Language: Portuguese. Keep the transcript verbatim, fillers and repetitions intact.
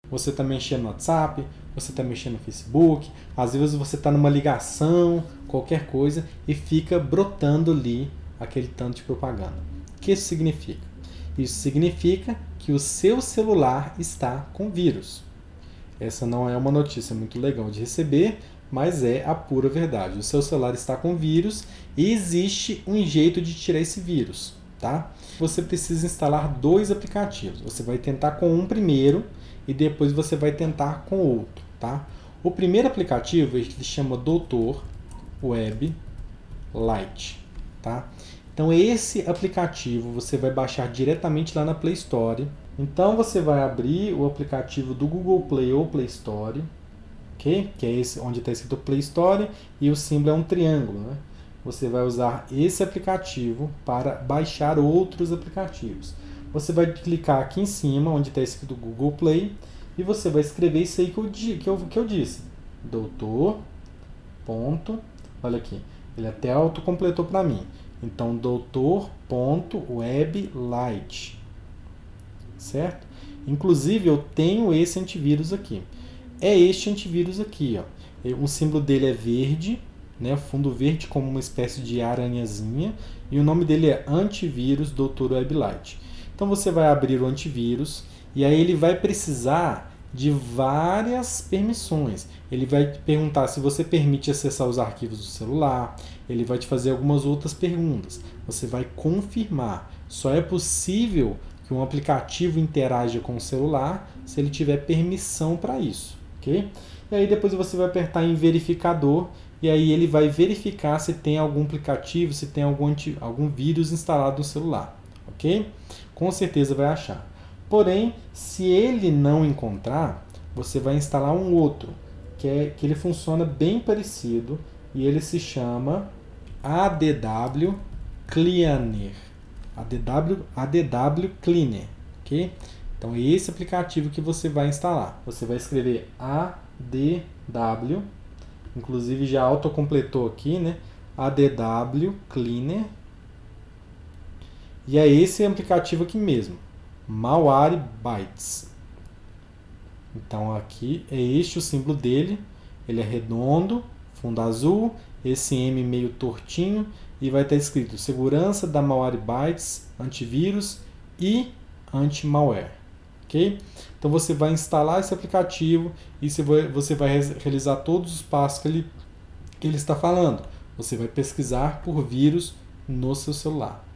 Você está mexendo no WhatsApp, você está mexendo no Facebook, às vezes você está numa ligação, qualquer coisa, e fica brotando ali aquele tanto de propaganda. O que isso significa? Isso significa que o seu celular está com vírus. Essa não é uma notícia muito legal de receber, mas é a pura verdade. O seu celular está com vírus e existe um jeito de tirar esse vírus, tá? Você precisa instalar dois aplicativos. Você vai tentar com um primeiro e depois você vai tentar com outro, tá? O primeiro aplicativo ele chama Doutor Web Lite, tá? Então esse aplicativo você vai baixar diretamente lá na Play Store. Então você vai abrir o aplicativo do Google Play ou Play Store, ok? Que é esse onde está escrito Play Store e o símbolo é um triângulo, né? Você vai usar esse aplicativo para baixar outros aplicativos. Você vai clicar aqui em cima onde está escrito Google Play e você vai escrever isso aí que eu, que eu, que eu disse. Doutor. Ponto, olha aqui, ele até autocompletou para mim. Então, doutor.weblite, certo? Inclusive, eu tenho esse antivírus aqui. É este antivírus aqui, ó. O símbolo dele é verde, né? Fundo verde como uma espécie de aranhazinha. E o nome dele é Antivírus Doutor Weblite. Então, você vai abrir o antivírus e aí ele vai precisar de várias permissões. Ele vai te perguntar se você permite acessar os arquivos do celular, ele vai te fazer algumas outras perguntas. Você vai confirmar. Só é possível que um aplicativo interaja com o celular se ele tiver permissão para isso, ok? E aí depois você vai apertar em verificador e aí ele vai verificar se tem algum aplicativo, se tem algum, anti, algum vírus instalado no celular, ok? Com certeza vai achar. Porém, se ele não encontrar, você vai instalar um outro, que, é, que ele funciona bem parecido e ele se chama A D W Cleaner. A D W, A D W Cleaner, ok? Então é esse aplicativo que você vai instalar. Você vai escrever A D W, inclusive já autocompletou aqui, né? A D W Cleaner. E é esse aplicativo aqui mesmo. Malwarebytes. Então aqui é este o símbolo dele, ele é redondo, fundo azul, esse M meio tortinho e vai estar escrito segurança da Malwarebytes, antivírus e anti-malware, ok? Então você vai instalar esse aplicativo e você vai realizar todos os passos que ele, que ele está falando. Você vai pesquisar por vírus no seu celular.